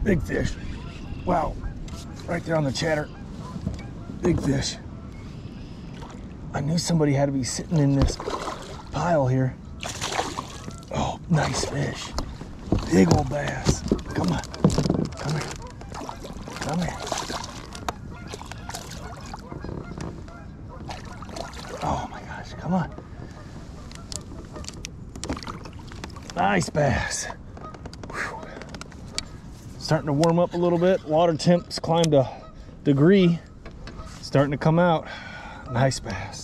Big fish. Wow. Right there on the chatter. Big fish. I knew somebody had to be sitting in this pile here. Oh, nice fish. Big old bass. Come on. Come here. Come here. Oh my gosh, come on. Nice bass. Whew. Starting to warm up a little bit. Water temps climbed a degree. Starting to come out. Nice bass.